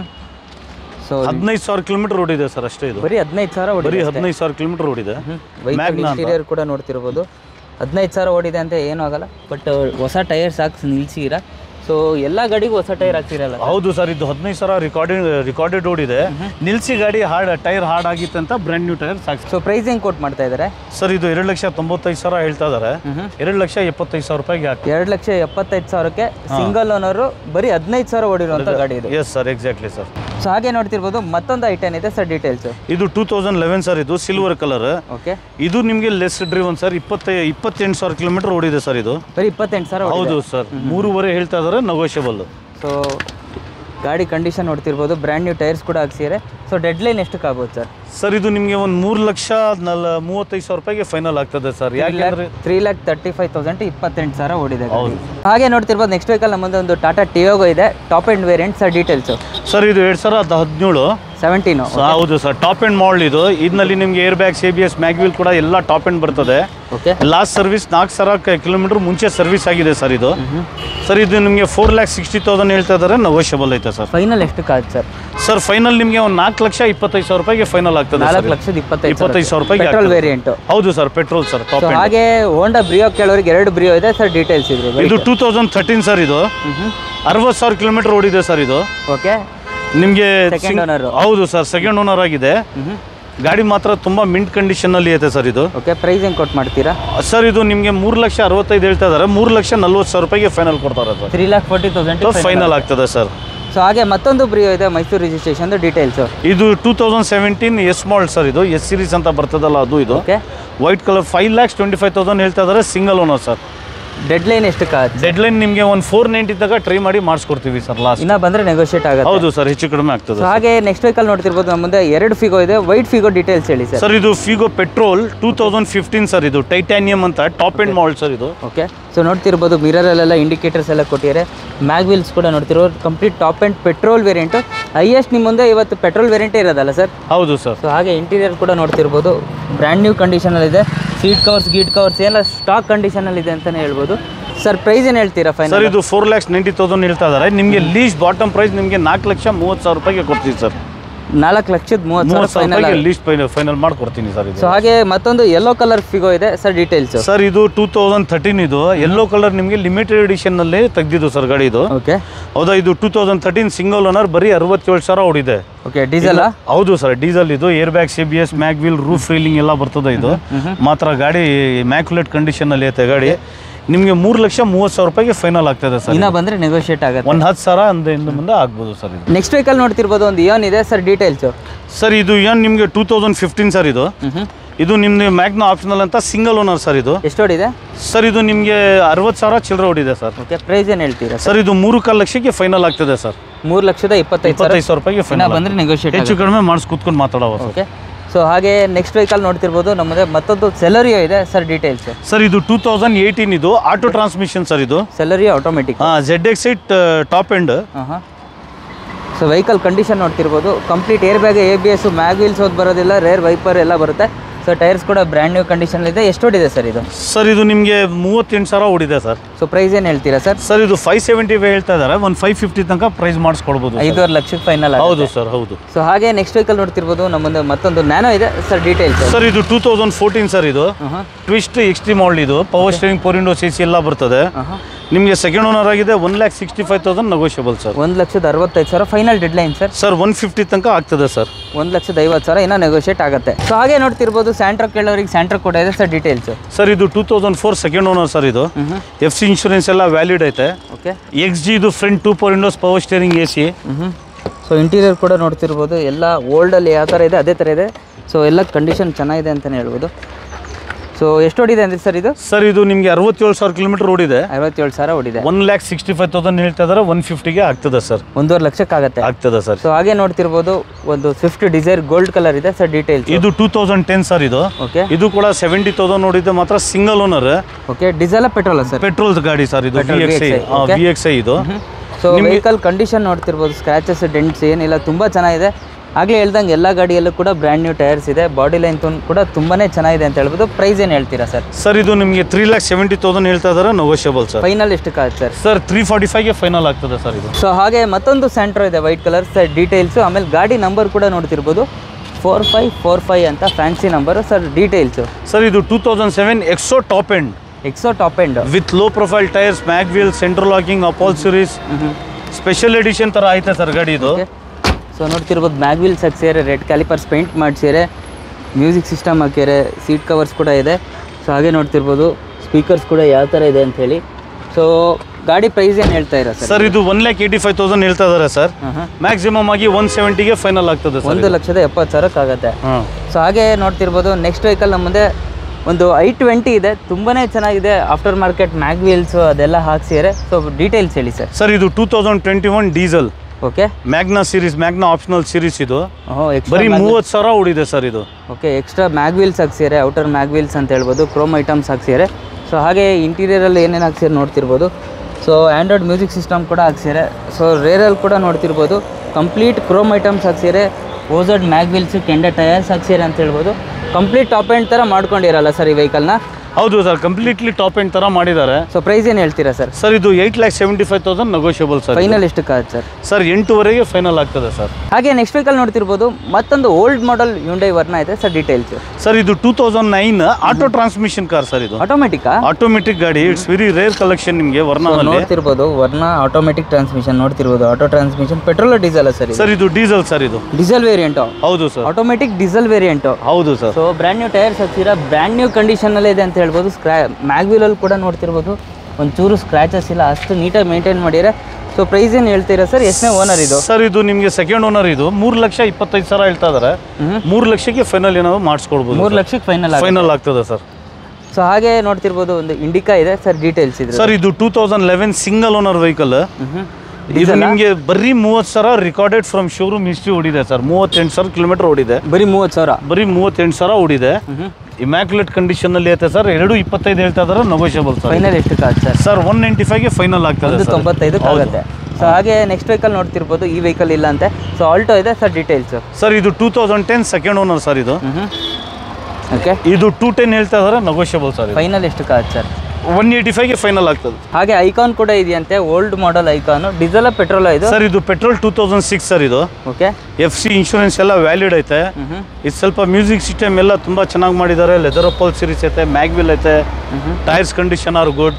ಸೊ 15,000 ಕಿಲೋಮೀಟರ್ ಓಡಿದೆ ಸರ್ ಅಷ್ಟೇ. ಇದು ಬರೀ 15,000 ಓಡಿದೆ. ಬರೀ 15,000 ಕಿಲೋಮೀಟರ್ ಓಡಿದೆ. ಇಂಟೀರಿಯರ್ ಕೂಡ ನೋಡ್ತಿರ್ಬೋದು. 15,000 ಓಡಿದೆ ಅಂತ ಏನೂ ಆಗಲ್ಲ. ಬಟ್ ಹೊಸ ಟೈರ್ಸ್ ಹಾಕಿ ನಿಲ್ಸಿರ. ಸೊ ಎಲ್ಲ ಗಾಡಿಗೂ ಹೊಸ ಟೈರ್ ಹಾಕ್ತಿರಲ್ಲ? ಹೌದು ಸರ್, ಇದು 15,000 ರಿಕಾರ್ಡೆಡ್ ಓಡಿದೆ. ನಿಲ್ಸಿ ಗಾಡಿ ಟೈರ್ ಹಾರ್ಡ್ ಆಗಿತ್ತು ಅಂತ ಬ್ರ್ಯಾಂಡ್ ನ್ಯೂ ಟೈರ್ ಸಾಕ್ಸಿ. ಸೊ ಪ್ರೈಸ್ ಹೆಂಗೆ ಕೋಟ್ ಮಾಡ್ತಾ ಇದ್ದಾರೆ ಸರ್? ಇದು 2,95,000 ಹೇಳ್ತಾ ಇದ್ದಾರೆ. 2,75,000 ರೂಪಾಯಿಗೆ ಹಾಕಿ. 2,75,000ಕ್ಕೆ ಸಿಂಗಲ್ ಓನರು, ಬರೀ 15,000 ಓಡಿರುವಂಥ ಗಾಡಿ ಇದು. Yes sir, exactly sir. So ಹಾಗೆ ನೋಡ್ತಿರ್ಬೋದು ಮತ್ತೊಂದು ಐಟನ್ ಇದೆ ಸರ್, ಡೀಟೇಲ್ಸ್. ಇದು 2011 ಸರ್, ಇದು ಸಿಲ್ವರ್ ಕಲರ್. ಓಕೆ. ಇದು ನಿಮಗೆ ಲೆಸ್ ಡ್ರಿವನ್ ಸರ್, 28,000 ಕಿಲೋಮೀಟರ್ ಓಡಿದೆ ಸರ್ ಇದು. ಬರೀ 28,000? ಹೌದು ಸರ್, 3.5 ಹೇಳ್ತಾ ಇದ್ದಾರೆ, ನೆಗೋಷಿಯಬಲ್. ಸೊ ಗಾಡಿ ಕಂಡೀಷನ್ ನೋಡ್ತಿರ್ಬೋದು, ಬ್ರ್ಯಾಂಡ್ ನ್ಯೂ ಟೈರ್ಸ್ ಕೂಡ ಹಾಕ್ಸಿದ್ದಾರೆ. ಸೊ ಡೆಡ್ ಲೈನ್ ಎಷ್ಟಕ್ಕೆ ಆಗ್ಬೋದು ಸರ್? ಸರ್ ಇದು ನಿಮಗೆ ಒಂದು 3,35,000 ರೂಪಾಯಿಗೆ ಫೈನಲ್ ಆಗ್ತದೆ ಸರ್. ಯಾಕೆಂದ್ರೆ 3,35,000 28,000 ಓಡಿದೆ. ಹಾಗೆ ನೋಡ್ತಿರ್ಬೋದು ನೆಕ್ಸ್ಟ್ ವೆಹಿಕಲ್ ನಮ್ಮ ಮುಂದೆ ಒಂದು ಟಾಟಾ ಟಿಯಾಗೋ ಇದೆ, top end variant sir. Details sir, ಇದು 2017 17. ಹೌದು ಸರ್, ಟಾಪ್ ಎಂಡ್ ಮಾಡಲ್ ಇದು. ಇದರಲ್ಲಿ ನಿಮಗೆ ಏರ್ ಬ್ಯಾಗ್ಸ್, ABS, ಮ್ಯಾಗ್ವಿಲ್ ಕೂಡ ಎಲ್ಲ ಟಾಪ್ ಎಂಡ್ ಬರ್ತದೆ. ಓಕೆ. ಲಾಸ್ಟ್ ಸರ್ವಿಸ್ 4,000 ಕಿಲೋಮೀಟರ್ ಮುಂಚೆ ಸರ್ವಿಸ್ ಆಗಿದೆ ಸರ್ ಇದು. ಸರ್ ಇದು ನಿಮಗೆ 4,60,000 ಹೇಳ್ತಾ ಇದ್ದಾರೆ, ನೆಗೋಷಿಯಬಲ್ ಐತೆ ಸರ್. ಫೈನಲ್ ಎಷ್ಟಕ್ಕೆ ಆಗುತ್ತೆ ಸರ್? ಸರ್ ಫೈನಲ್ ನಿಮಗೆ ಒಂದು 4,25,000 ರೂಪಾಯಿಗೆ ಫೈನಲ್ ಆಗ್ತದೆ. 4,25,000 ರೂಪಾಯಿಗೆ ಪೆಟ್ರೋಲ್ ವೇರಿಯಂಟ್. ಹೌದು sir, petrol sir, top end. ಹಾಗೆ ಹೋಂಡಾ ಬ್ರಿಯೋ ಕೇಳೋರಿಗೆ 2 ಬ್ರಿಯೋ ಇದೆ ಸರ್, ಡೀಟೇಲ್ಸ್ ಇದ್ರೆ. ಇದು 2013 ಸರ್, ಇದು 60,000 ಕಿಲೋಮೀಟರ್ ಓಡಿದೆ ಸರ್ ಇದು. ಓಕೆ. ನಿಮಗೆ ಸೆಕೆಂಡ್ ಓನರ್? ಹೌದು ಸರ್, ಸೆಕೆಂಡ್ ಓನರ್ ಆಗಿದೆ. ಗಾಡಿ ಮಾತ್ರ ತುಂಬಾ ಮಿಂಟ್ ಕಂಡೀಷನ್ ಅಲ್ಲಿ ಐತೆ ಸರ್ ಇದು. ಓಕೆ. ಪ್ರೈಸ್ ಹೆಂಗೆ ಕೊಟ್ಟು ಮಾಡ್ತೀರಾ ಸರ್? ಇದು ನಿಮಗೆ 3,65,000 ಹೇಳ್ತಾ ಇದ್ದಾರೆ, 3,40,000 ರೂಪಾಯಿಗೆ ಫೈನಲ್ ಕೊಡ್ತಾರೆ ಸರ್. 3,40,000 ಫೈನಲ್ ಆಗ್ತದೆ ಸರ್. ಸೊ ಹಾಗೆ ಮತ್ತೊಂದು ಬ್ರಿಯೋ ಇದೆ, ಮೈಸೂರು ರಿಜಿಸ್ಟ್ರೇಷನ್ ಡೀಟೇಲ್ಸ್. ಇದು 2017 ಎಸ್ ಮಾಡೆಲ್ ಸರ್, ಇದು ಎಸ್ ಸೀರೀಸ್ ಅಂತ ಬರ್ತದಲ್ಲ ಅದು. ಇದು ಓಕೆ. ವೈಟ್ ಕಲರ್, 5,25,000 ಹೇಳ್ತಾ ಇದ್ದಾರೆ, single owner sir. Dead line ಎಷ್ಟಕ್ಕೆ ಆಗುತ್ತೆ? ಡೆಡ್ ಲೈನ್ ನಿಮಗೆ ಒಂದು 490 ತನಕ ಟ್ರೈ ಮಾಡಿ ಮಾಡಿಸ್ಕೊಡ್ತೀವಿ ಸರ್ ಲಾಸ್ಟ್. ಇನ್ನ ಬಂದರೆ ನೆಗೋಷಿಯೇಟ್ ಆಗುತ್ತೆ? ಹೌದು ಸರ್, ಹೆಚ್ಚು ಕಡಿಮೆ ಆಗ್ತದೆ. ಸೊ ಹಾಗೆ ನೆಕ್ಸ್ಟ್ ವೆಹಿಕಲ್ ನೋಡ್ತಿರ್ಬೋದು ನಮ್ಮ ಮುಂದೆ 2 ಫಿಗೋ ಇದೆ, ವೈಟ್ ಫಿಗೋ ಡೀಟೇಲ್ಸ್ ಹೇಳಿ ಸರ್. ಸರ್ ಇದು ಫಿಗೋ ಪೆಟ್ರೋಲ್ 2015 ಸರ್, ಇದು ಟೈಟಾನಿಯಂ ಅಂತ ಟಾಪ್ ಎಂಡ್ ಮಾಡೆಲ್ ಸರ್ ಇದು. ಓಕೆ. ಸೊ ನೋಡ್ತಿರ್ಬೋದು ಮಿರರಲ್ಲೆಲ್ಲ ಇಂಡಿಕೇಟರ್ಸ್ ಎಲ್ಲ ಕೊಟ್ಟಿದ್ದಾರೆ, ಮ್ಯಾಗ್ವಿಲ್ಸ್ ಕೂಡ ನೋಡ್ತಿರ್ಬೋದು, complete top end petrol variant. Highest ನಿಮ್ಮ ಮುಂದೆ ಇವತ್ತು ಪೆಟ್ರೋಲ್ ವೇರಿಯಂಟೇ ಇರೋದಲ್ಲ ಸರ್? ಹೌದು ಸರ್. ಸೊ ಹಾಗೆ ಇಂಟೀರಿಯರ್ ಕೂಡ ನೋಡ್ತಿರ್ಬೋದು, ಬ್ರ್ಯಾಂಡ್ ನ್ಯೂ ಕಂಡೀಷನಲ್ಲಿದೆ. ಸೀಟ್ ಕವರ್ಸ್, ಗೀಟ್ ಕವರ್ಸ್ ಎಲ್ಲ ಸ್ಟಾಕ್ ಕಂಡೀಷನಲ್ಲಿದೆ ಅಂತಲೇ ಹೇಳ್ಬೋದು ಸರ್. ಪ್ರೈಸ್ ಏನು ಹೇಳ್ತೀರಾ ಫೈನಲ್? ಸರ್ ಇದು 4,90,000 ಹೇಳ್ತಾ ಇದ್ದಾರೆ. ನಿಮಗೆ ಲೀಸ್ಟ್ ಬಾಟಮ್ ಪ್ರೈಸ್ ನಿಮಗೆ 4,30,000 ರೂಪಾಯಿಗೆ ಕೊಡ್ತೀವಿ ಸರ್. 4,30,000 ಲೀಸ್ಟ್ ಫೈನಲ್ ಮಾಡ್ಕೊಡ್ತೀನಿ ಸರ್ ಇದು. ಸೊ ಹಾಗೆ ಮತ್ತೊಂದು ಯೆಲ್ಲೋ ಕಲರ್ ಫಿಗೋ ಇದೆ ಸರ್, ಡೀಟೇಲ್ಸ್. ಸರ್ ಇದು 2013 ಇದು ಯೆಲ್ಲೋ ಕಲರ್ ನಿಮಗೆ ಲಿಮಿಟೆಡ್ ಎಡಿಷನ್ ನಲ್ಲಿ ತೆಗೆದಿದ್ದು ಸರ್ ಗಾಡಿ ಇದು. ಓಕೆ. ಹೌದಾ? ಇದು 2013 ಸಿಂಗಲ್ ಓನರ್, ಬರೀ 67,000 ಓಡಿದೆ. ಓಕೆ. ಡೀಸೆಲ್? ಹೌದು ಸರ್, ಡೀಸೆಲ್ ಇದು. Air bags, ABS, mag wheel, roof railing ಎಲ್ಲ ಬರ್ತದೆ ಇದು. ಮಾತ್ರ ಗಾಡಿ ಮ್ಯಾಕ್ಯುಲೇಟ್ ಕಂಡೀಷನ್ ಅಲ್ಲಿ ಐತೆ ಗಾಡಿ. ನಿಮಗೆ 3,30,000 ರೂಪಾಯಿಗೆ ಫೈನಲ್ ಆಗ್ತದೆ ಸರ್. ಇನ್ನ ಬಂದ್ರೆ ನೆಗೋಷಿಯೇಟ್ ಆಗುತ್ತೆ, ಒಂದು 10,000 ಹಿಂದೆ ಮುಂದೆ ಆಗ್ಬೋದು ಸರ್ ಇದು. ನೆಕ್ಸ್ಟ್ ವೆಹಿಕಲ್ ನೋಡ್ತಿರ್ಬೋದು, ಒಂದು ಇಯಾನ್ ಇದೆ ಸರ್, ಡೀಟೇಲ್ಸ್. ಸರ್ ಇದು ಇಯಾನ್ ನಿಮಗೆ 2015 ಸರ್ ಇದು. ಇದು ನಿಮ್ದು ಮ್ಯಾಗ್ನೋ ಆಪ್ಷನಲ್ ಅಂತ ಸಿಂಗಲ್ ಓನರ್ ಸರ್ ಇದು. ಎಷ್ಟು ಓಡಿದೆ ಸರ್? ಇದು ನಿಮಗೆ 60,000 ಚಿಲ್ಲರೆ ಓಡಿದೆ ಸರ್. ಓಕೆ. ಪ್ರೈಸ್ ಏನು ಹೇಳ್ತೀರಾ ಸರ್? ಇದು 3,15 ಲಕ್ಷಕ್ಕೆ ಫೈನಲ್ ಆಗ್ತದೆ ಸರ್. 3,25,000 ರೂಪಾಯಿಗೆ ಫೈನಲ್ ಬಂದ್ರೆ ನೆಗೋಷಿಯೇಟ್, ಹೆಚ್ಚು ಕಡಿಮೆ ಮಾಡಿಸಿ ಕೂತ್ಕೊಂಡು ಮಾತಾಡೋದು. ಓಕೆ. ಸೊ ಹಾಗೆ ನೆಕ್ಸ್ಟ್ ವೆಹಿಕಲ್ ನೋಡ್ತಿರ್ಬೋದು, ನಮ್ಮದೇ ಮತ್ತೊಂದು ಸೆಲರಿಯೋ ಇದೆ ಸರ್, ಡೀಟೇಲ್ಸ್. ಸರ್ ಇದು 2018 ಇದು ಆಟೋ ಟ್ರಾನ್ಸ್ಮಿಷನ್ ಸರ್ ಇದು. Celerio automatic. ZX8 top end. So vehicle condition ನೋಡ್ತಿರ್ಬೋದು, complete air bag, ABS, mag wheels ಹೋದ್ ಬರೋದಿಲ್ಲ, ರೇರ್ ವೈಪರ್ ಎಲ್ಲ ಬರುತ್ತೆ. ಸೊ ಟೈರ್ಸ್ ಕೂಡ ಬ್ರ್ಯಾಂಡ್ ನ್ಯೂ ಕಂಡೀಷನ್ ಇದೆ. ಎಷ್ಟು ಓಡಿದೆ ಸರ್ ಇದು? ಸರ್ ಇದು ನಿಮಗೆ 38,000 ಓಡಿದೆ ಸರ್. ಸೊ ಪ್ರೈಸ್ ಏನು ಹೇಳ್ತೀರಾ ಸರ್? ಸರ್ ಇದು 575 ಹೇಳ್ತಾ ಇದ್ದಾರೆ, ಒಂದು 550 ತನಕ ಪ್ರೈಸ್ ಮಾಡಿಸ್ಕೊಡ್ಬೋದು. 5.5 ಲಕ್ಷಕ್ಕೆ ಫೈನಲ್. ಹೌದು ಸರ್, ಹೌದು. ಸೊ ಹಾಗೆ ನೆಕ್ಸ್ಟ್ ವೆಹಿಕಲ್ ನೋಡ್ತಿರ್ಬೋದು, ನಮ್ಮೊಂದು ಮತ್ತೊಂದು ನ್ಯಾನೋ ಇದೆ ಸರ್, ಡೀಟೇಲ್ಸ್. ಸರ್ ಇದು 2014 ಸರ್ ಇದು. ಟ್ವಿಸ್ಟ್ ಎಕ್ಸ್ಟ್ರೀಮ್ ಮಾಡಲ್ ಇದು. ಪವರ್ ಸ್ಟೇರಿಂಗ್, 4 ವಿಂಡೋ AC ಎಲ್ಲ ಬರ್ತದೆ. ನಿಮಗೆ ಸೆಕೆಂಡ್ ಓನರ್ ಆಗಿದೆ. 1,65,000 negotiable sir. 1,65,000 final. Dead line sir? Sir 150 ತನಕ ಆಗ್ತದೆ ಸರ್. 1,50,000 ಇನ್ನೂ ನೆಗೋಷಿಯೇಟ್ ಆಗುತ್ತೆ. ಸೊ ಹಾಗೆ ನೋಡ್ತಿರ್ಬೋದು, ಸ್ಯಾಂಟ್ರೋ ಕೇಳೋರಿಗೆ ಸ್ಯಾಂಟ್ರೋ ಕೂಡ ಇದೆ ಸರ್, ಡೀಟೇಲ್ಸ್. ಸರ್ ಇದು 2004 ಸೆಕೆಂಡ್ ಓನರ್ ಸರ್ ಇದು. FC ಇನ್ಶೂರೆನ್ಸ್ ಎಲ್ಲ ವ್ಯಾಲಿಡ್ ಐತೆ. ಓಕೆ. XG ಇದು front 2 power windows, power steering AC. So interior ಕೂಡ ನೋಡ್ತಿರ್ಬೋದು, ಎಲ್ಲ ಓಲ್ಡಲ್ಲಿ ಯಾವ ಥರ ಇದೆ ಅದೇ ಥರ ಇದೆ. ಸೊ ಎಲ್ಲ ಕಂಡೀಷನ್ ಚೆನ್ನಾಗಿದೆ ಅಂತಲೇ ಹೇಳ್ಬೋದು. ಸೊ ಎಷ್ಟು ಓಡಿದೆ ಅಂದರೆ ಸರ್ ಇದು? ಸರ್ ಇದು ನಿಮಗೆ 67,000 ಕಿಲೋಮೀಟರ್ ಓಡಿದೆ. 67,000 ಓಡಿದೆ. 1,65,000 ಹೇಳ್ತಾ ಇದ್ದಾರೆ. 150ಗೆ ಆಗ್ತದೆ ಸರ್. 1.5 ಲಕ್ಷಕ್ಕೆ ಆಗುತ್ತೆ. ಆಗ್ತದೆ ಸರ್. ಸೊ ಹಾಗೆ ನೋಡ್ತಿರ್ಬೋದು, ಒಂದು ಸ್ವಿಫ್ಟ್ ಡಿಸೈರ್ ಗೋಲ್ಡ್ ಕಲರ್ ಇದೆ ಸರ್, ಡೀಟೇಲ್ಸ್. ಇದು 2010 ಸರ್ ಇದು. ಓಕೆ. ಇದು ಕೂಡ 70,000 ಓಡಿದೆ, ಮಾತ್ರ single owner. Okay. Diesel petrol sir? Petrol ಗಾಡಿ ಸರ್ ಇದು. VXI ಇದು. ಸೊ ವೆಹಿಕಲ್ ಕಂಡೀಷನ್ ನೋಡ್ತಿರ್ಬೋದು, ಸ್ಕ್ರಾಚಸ್, ಡೆಂಟ್ಸ್ ಏನಿಲ್ಲ, ತುಂಬ ಚೆನ್ನಾಗಿದೆ. ಆಗಲೇ ಹೇಳ್ದಂಗೆ ಎಲ್ಲ ಗಾಡಿಯಲ್ಲೂ ಕೂಡ ಬ್ರ್ಯಾಂಡ್ ನ್ಯೂ ಟೈರ್ಸ್ ಇದೆ. ಬಾಡಿ ಲೈನ್ ಕೂಡ ತುಂಬಾ ಚೆನ್ನಾಗಿದೆ ಅಂತ ಹೇಳ್ಬೋದು. ಪ್ರೈಸ್ ಏನು ಹೇಳ್ತೀರಾ ಸರ್? ಸರ್ ಇದು ನಿಮಗೆ 3,70,000 ಹೇಳ್ತಾ ಇದ್ದಾರೆ, ನೆಗೋಷಿಯಬಲ್ ಸರ್. ಫೈನಲ್ ಎಷ್ಟಕ್ಕೆ ಆಗುತ್ತೆ ಸರ್? ಸರ್ 345ಗೆ ಫೈನಲ್ ಆಗ್ತದೆ ಸರ್ ಇದು. ಸೊ ಹಾಗೆ ಮತ್ತೊಂದು ಸ್ಯಾಂಟ್ರೋ ಇದೆ, ವೈಟ್ ಕಲರ್ ಸರ್, ಡೀಟೇಲ್ಸು. ಆಮೇಲೆ ಗಾಡಿ ನಂಬರ್ ಕೂಡ ನೋಡ್ತಿರ್ಬೋದು, 4545 ಅಂತ fancy number sir, details. Sir ಇದು 2007 ಎಕ್ಸೋ ಟಾಪ್ ಎಂಡ್. ಎಕ್ಸೋ top end with low profile tyres, mag wheel, central locking, ಅಪಾಲ್ ಸೀರೀಸ್, ಸ್ಪೆಷಲ್ ಎಡಿಷನ್ ಥರ ಐತೆ ಸರ್ ಗಾಡಿ ಇದು. ಸೊ ನೋಡ್ತಿರ್ಬೋದು ಮ್ಯಾಗ್ ವೀಲ್ಸ್ ಹಾಕ್ಸಿದ್ದಾರೆ, ರೆಡ್ ಕ್ಯಾಲಿಪರ್ಸ್ ಪೇಂಟ್ ಮಾಡಿಸಿದ್ದಾರೆ, ಮ್ಯೂಸಿಕ್ ಸಿಸ್ಟಮ್ ಹಾಕಿದ್ದಾರೆ, ಸೀಟ್ ಕವರ್ಸ್ ಕೂಡ ಇದೆ. ಸೊ ಹಾಗೆ ನೋಡ್ತಿರ್ಬೋದು ಸ್ಪೀಕರ್ಸ್ ಕೂಡ ಯಾವ ಥರ ಇದೆ ಅಂಥೇಳಿ. ಸೊ ಗಾಡಿ ಪ್ರೈಸ್ ಏನು ಹೇಳ್ತಾ ಇರೋ ಸರ್? ಇದು 1,85,000 ಹೇಳ್ತಾ ಇದ್ದಾರೆ ಸರ್. ಮ್ಯಾಕ್ಸಿಮಮ್ ಆಗಿ 170ಗೆ ಫೈನಲ್ ಆಗ್ತದೆ ಸರ್. 1,70,000 ಆಗುತ್ತೆ. ಸೊ ಹಾಗೆ ನೋಡ್ತಿರ್ಬೋದು ನೆಕ್ಸ್ಟ್ ವೆಹಿಕಲ್ ನಮ್ಮ ಮುಂದೆ ಒಂದು i20 ಇದೆ, ತುಂಬಾ ಚೆನ್ನಾಗಿದೆ. ಆಫ್ಟರ್ ಮಾರ್ಕೆಟ್ ಮ್ಯಾಗ್ ವೀಲ್ಸು ಅದೆಲ್ಲ ಹಾಕ್ಸಿದ್ದಾರೆ. ಸೊ ಡೀಟೇಲ್ಸ್ ಹೇಳಿ ಸರ್. ಸರ್ ಇದು 2021 diesel. Okay. Magna series, Magna optional series ಇದು. ಬರೀ 30,000 ಓಡಿದೆ ಸರ್ ಇದು. ಓಕೆ. ಎಕ್ಸ್ಟ್ರಾ ಮ್ಯಾಗ್ ವೀಲ್ಸ್ ಹಾಕ್ಸಿದ್ದಾರೆ, ಔಟರ್ ಮ್ಯಾಗ್ ವೀಲ್ಸ್ ಅಂತ ಹೇಳ್ಬೋದು, ಕ್ರೋಮ್ ಐಟಮ್ಸ್ ಹಾಕ್ಸಿದ್ದಾರೆ. ಸೊ ಹಾಗೆ ಇಂಟೀರಿಯರಲ್ಲಿ ಏನೇನು ಹಾಕ್ಸಿದ್ದಾರೆ ನೋಡ್ತಿರ್ಬೋದು. ಸೊ ಆ್ಯಂಡ್ರಾಯ್ಡ್ ಮ್ಯೂಸಿಕ್ ಸಿಸ್ಟಮ್ ಕೂಡ ಹಾಕ್ಸಿದ್ದಾರೆ. ಸೊ ರೇರಲ್ಲಿ ಕೂಡ ನೋಡ್ತಿರ್ಬೋದು ಕಂಪ್ಲೀಟ್ ಕ್ರೋಮ್ ಐಟಮ್ಸ್ ಹಾಕ್ಸಿದ್ದಾರೆ, OZ mag wheels, Kenda tyres ಹಾಕ್ಸಿದ್ದಾರೆ ಅಂತ ಹೇಳ್ಬೋದು. ಕಂಪ್ಲೀಟ್ ಟಾಪ್ ಎಂಡ್ ಥರ ಮಾಡ್ಕೊಂಡಿರಲ್ಲ ಸರ್ ಈ ವೆಹಿಕಲ್ನ? ಹೌದು ಸರ್, ಕಂಪ್ಲೀಟ್ಲಿ ಟಾಪ್ ಎಂಡ್ ಥರ ಮಾಡಿದ್ದಾರೆ. ಸೊ ಪ್ರೈಸ್ ಏನು ಹೇಳ್ತೀರಾ ಸರ್? ಸರ್ ಇದು 8,75,000 ನೆಗೋಷಿಯಬಲ್ ಸರ್. ಫೈನಲ್ ಎಷ್ಟಕ್ಕಾಗುತ್ತೆ ಸರ್? ಸರ್ 8ವರೆಗೆ ಫೈನಲ್ ಆಗ್ತದೆ ಸರ್. ಹಾಗೆ ನೆಕ್ಸ್ಟ್ ವೆಹಿಕಲ್ ನೋಡ್ತಿರ್ಬೋದು ಮತ್ತೊಂದು ಓಲ್ಡ್ ಮಾಡೆಲ್ ಹ್ಯುಂಡೈ ವರ್ನಾ ಇದೆ ಸರ್, ಡೀಟೇಲ್ಸ್. ಸರ್ ಇದು 2009 ಆಟೋ ಟ್ರಾನ್ಸ್ಮಿಷನ್ ಕಾರ್ ಸರ್. ಇದು ಆಟೋಮೆಟಿಕಾ? ಆಟೋಮೆಟಿಕ್ ಗಾಡಿ. ಇಟ್ಸ್ ವೆರಿ ರೇರ್ ಕಲೆಕ್ಷನ್ ನಿಮಗೆ ವರ್ನಾದಲ್ಲಿ. ನೋಡ್ತಿರ್ಬೋದು ವರ್ನಾ ಆಟೋಮೆಟಿಕ್ ಟ್ರಾನ್ಸ್ಮಿಷನ್ ನೋಡ್ತಿರ್ಬೋದು. Auto transmission petrol diesel sir? Sir ಇದು ಡೀಸೆಲ್ ಸರ್. ಇದು ಡೀಸೆಲ್ ವೇರಿಯಂಟ್? ಹೌದು ಸರ್, ಆಟೋಮೆಟಿಕ್ ಡೀಸೆಲ್ ವೇರಿಯಂಟ್. ಹೌದು sir. So brand new tyres ಹಾಕ್ಸಿರಾ, ಬ್ರ್ಯಾಂಡ್ ನ್ಯೂ ಕಂಡೀಷನಲ್ಲೇ ಇದೆ ಅಂತ ಹೇಳ್ಬೋದು. ಮ್ಯಾಗ್ ವೀಲಲ್ಲಿ ಕೂಡ ನೋಡ್ತಿರ್ಬೋದು ಒಂಚೂರು ಸ್ಕ್ರಾಚಸ್ ಇಲ್ಲ, ಅಷ್ಟು ನೀಟಾಗಿ ಮೇಂಟೈನ್ ಮಾಡಿದ್ದಾರೆ. ಸೊ ಪ್ರೈಸ್ ಏನು ಹೇಳ್ತೀರಾ ಸರ್? ಎಷ್ಟನೇ ಓನರ್ ಇದು? ಸರ್ ಇದು ನಿಮಗೆ ಸೆಕೆಂಡ್ ಓನರ್. ಇದು 3,25,000 ಹೇಳ್ತಾ ಇದ್ದಾರೆ. 3 ಲಕ್ಷಕ್ಕೆ ಫೈನಲ್ ಏನಾದ್ರು ಮಾಡಿಸ್ಕೊಡ್ಬೋದು. 3 ಲಕ್ಷಕ್ಕೆ ಫೈನಲ್ ಆಗ್ತದೆ ಸರ್. ಸೊ ಹಾಗೆ ನೋಡ್ತಿರ್ಬೋದು ಒಂದು ಇಂಡಿಕಾ ಇದೆ ಸರ್, ಡೀಟೇಲ್ಸ್ ಇದೆ ಸರ್. ಇದು 2011 ಸಿಂಗಲ್ ಓನರ್ ವೆಹಿಕಲ್. ಇದು ನಿಮಗೆ ಬರೀ 30,000 ರಿಕಾರ್ಡೆಡ್ ಫ್ರಮ್ ಶೋರೂಮ್ ಹಿಸ್ಟ್ರಿ ಓಡಿದೆ ಸರ್. 38,000 ಕಿಲೋಮೀಟರ್ ಓಡಿದೆ. ಬರೀ 30,000? ಬರೀ 38,000 ಓಡಿದೆ. ಇಮ್ಯಾಕ್ಯುಲೇಟ್ ಕಂಡೀಷನ್ ಅಲ್ಲಿ ಐತೆ ಸರ್. 2,25 ಹೇಳ್ತಾ ಇದ್ದಾರೆ, ನೆಗೋಷಿಯಬಲ್ ಸರ್. ಫೈನಲ್ ಎಷ್ಟಕ್ಕಾಗುತ್ತೆ ಸರ್? ಸರ್ 195ಗೆ ಫೈನಲ್ ಆಗ್ತದೆ. 195 ಆಗುತ್ತೆ. ಸೊ ಹಾಗೆ ನೆಕ್ಸ್ಟ್ ವೆಹಿಕಲ್ ನೋಡ್ತಿರ್ಬೋದು, ಈ ವೆಹಿಕಲ್ ಇಲ್ಲ ಅಂತೆ. ಸೊ ಆಲ್ಟೋ ಇದೆ ಸರ್, ಡೀಟೇಲ್ಸ್. ಸರ್ ಇದು 2010 ಸೆಕೆಂಡ್ ಓನರ್ ಸರ್. ಇದು ಓಕೆ. ಇದು 210 ಹೇಳ್ತಾ ಇದ್ದಾರೆ, ನೆಗೋಷಿಯಬಲ್ ಸರ್. ಫೈನಲ್ ಎಷ್ಟಕ್ಕಾಗುತ್ತೆ ಸರ್? 185ಗೆ ಫೈನಲ್ ಆಗ್ತದೆ. ಹಾಗೆ ಐಕಾನ್ ಕೂಡ ಇದೆಯಂತೆ, old model Ikon. Diesel petrol ಇದು ಸರ್? ಇದು ಪೆಟ್ರೋಲ್ 2006 ಸರ್. ಇದು ಓಕೆ. FC ಇನ್ಶೂರೆನ್ಸ್ ಎಲ್ಲ ವ್ಯಾಲಿಡ್ ಐತೆ. ಇದು ಸ್ವಲ್ಪ ಮ್ಯೂಸಿಕ್ ಸಿಸ್ಟಮ್ ಎಲ್ಲ ತುಂಬಾ ಚೆನ್ನಾಗಿ ಮಾಡಿದ್ದಾರೆ. ಲೆದರ್ ಅಪಾಲ್ ಸೀರೀಸ್ ಐತೆ, ಮ್ಯಾಗ್ ವೀಲ್ ಐತೆ, tyres condition are good.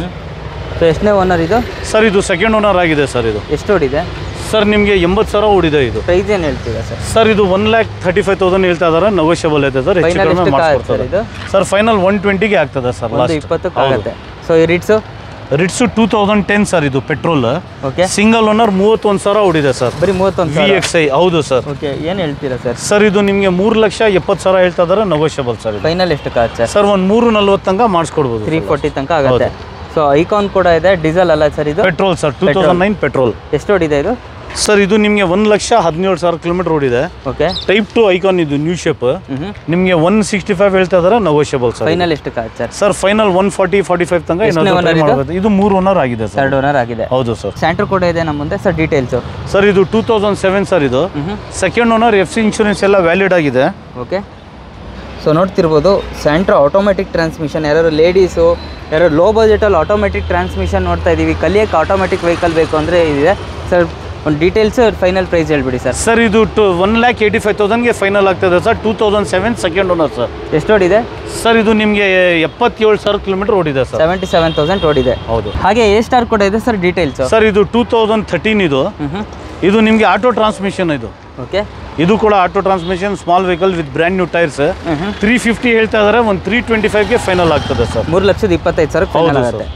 So ಎಷ್ಟನೇ ಓನರ್ ಇದು? ಸರ್ ಇದು ಸೆಕೆಂಡ್ ಓನರ್ ಆಗಿದೆ ಸರ್. ಇದು ಎಷ್ಟು ಓಡಿದೆ ಸರ್? ನಿಮಗೆ 80,000 ಓಡಿದೆ. ಇದು ಪ್ರೈಸ್ ಏನು ಹೇಳ್ತೀರಾ ಸರ್? ಸರ್ ಇದು 1,35,000 ಹೇಳ್ತಾ ಇದ್ದಾರೆ, ನೆಗೋಷಿಯಬಲ್ ಐತೆ ಸರ್. ಹೆಚ್ಚು ಕಡಿಮೆ ಮಾಡಿಸ್ಕೊಡ್ತಾರೆ ಸರ್. ಫೈನಲ್ 120ಗೆ ಆಗ್ತದೆ ಸರ್. 120 ಆಗುತ್ತೆ. ಸೊ ಈ ರಿಟ್ಸು? Ritz 2010 sir. ಇದು ಪೆಟ್ರೋಲ್. ಓಕೆ. ಸಿಂಗಲ್ ಓನರ್ 31,000 ಓಡಿದೆ ಸರ್. ಬರೀ 31,000? VXI. ಹೌದು ಸರ್. ಓಕೆ. ಏನು ಹೇಳ್ತೀರಾ ಸರ್? ಸರ್ ಇದು ನಿಮಗೆ 3,70,000 ಹೇಳ್ತಾ ಇದ್ದಾರೆ, ನೆಗೋಷಿಯಬಲ್ ಸರ್. ಫೈನಲ್ ಎಷ್ಟಕ್ಕಾಗುತ್ತೆ ಸರ್? ಒಂದು 340 ತನಕ ಮಾಡಿಸ್ಕೊಡ್ಬೋದು. 340 ತನಕ ಆಗುತ್ತೆ. ಸೊ ಐಕಾನ್ ಕೂಡ ಇದೆ, ಡೀಸೆಲ್ ಅಲ್ಲ ಸರ್ ಇದು? Petrol sir. 2009 ಪೆಟ್ರೋಲ್. ಎಷ್ಟು ಓಡಿದೆ ಇದು ಸರ್? ಇದು ನಿಮಗೆ 1,17,000 ಕಿಲೋಮೀಟರ್ ಓಡಿದೆ. ಓಕೆ. Type 2 Ikon. ಇದು ನ್ಯೂ ಶೇಪ್. ನಿಮಗೆ 165 ಹೇಳ್ತಾ ಇದ್ದಾರೆ, ನೆಗೋಷಿಯಬಲ್ ಸರ್. ಫೈನಲ್ ಎಷ್ಟಕ್ಕಾಗುತ್ತೆ ಸರ್? ಸರ್ ಫೈನಲ್ 140-45 ತನಕ ಇದು 3 ಓನರ್ ಆಗಿದೆ ಸರ್. 3rd ಓನರ್ ಆಗಿದೆ. ಹೌದು ಸರ್. ಸ್ಯಾಂಟ್ರೋ ಕೂಡ ಇದೆ ನಮ್ಮ ಮುಂದೆ ಸರ್, ಡೀಟೇಲ್ಸ್. ಸರ್ ಇದು 2007 ಸರ್. ಇದು ಸೆಕೆಂಡ್ ಓನರ್. FC ಇನ್ಶೂರೆನ್ಸ್ ಎಲ್ಲ ವ್ಯಾಲಿಡ್ ಆಗಿದೆ. ಓಕೆ. ಸೊ ನೋಡ್ತಿರ್ಬೋದು ಸ್ಯಾಂಟ್ರೋ ಆಟೋಮೆಟಿಕ್ ಟ್ರಾನ್ಸ್ಮಿಷನ್. ಯಾರು ಲೇಡೀಸು ಯಾರು ಲೋ ಬಜೆಟಲ್ಲಿ ಆಟೋಮೆಟಿಕ್ ಟ್ರಾನ್ಸ್ಮಿಷನ್ ನೋಡ್ತಾ ಇದ್ದೀವಿ, ಕಲಿಯೋಕ್ಕೆ ಆಟೋಮೆಟಿಕ್ ವೆಹಿಕಲ್ ಬೇಕು ಅಂದರೆ ಇದೆ ಸರ್. ಒಂದು ಡೀಟೇಲ್ಸ್, ಫೈನಲ್ ಪ್ರೈಸ್ ಹೇಳ್ಬಿಡಿ ಸರ್. ಸರ್ ಇದು 1,85,000ಗೆ ಫೈನಲ್ ಆಗ್ತದೆ ಸರ್. 2007 second owner sir. ಎಷ್ಟು ಓಡಿದೆ ಸರ್? ಇದು ನಿಮಗೆ 77,000 ಕಿಲೋಮೀಟರ್ ಓಡಿದೆ ಸರ್. 77,000 ಓಡಿದೆ. ಹೌದು. ಹಾಗೆ A-ಸ್ಟಾರ್ ಕೂಡ ಇದೆ ಸರ್, ಡೀಟೇಲ್ಸ್. ಸರ್ ಇದು 2013 ಇದು. ಇದು ನಿಮಗೆ ಆಟೋ ಟ್ರಾನ್ಸ್ಮಿಷನ್. ಇದು ಓಕೆ. ಇದು ಕೂಡ auto transmission, small vehicle with brand new tyres. 350 ಹೇಳ್ತಾ ಇದ್ದಾರೆ, ಒಂದು 325ಗೆ ಫೈನಲ್ ಆಗ್ತದೆ ಸರ್. 3,25,000 ಫೈನಲ್ ಆಗುತ್ತೆ.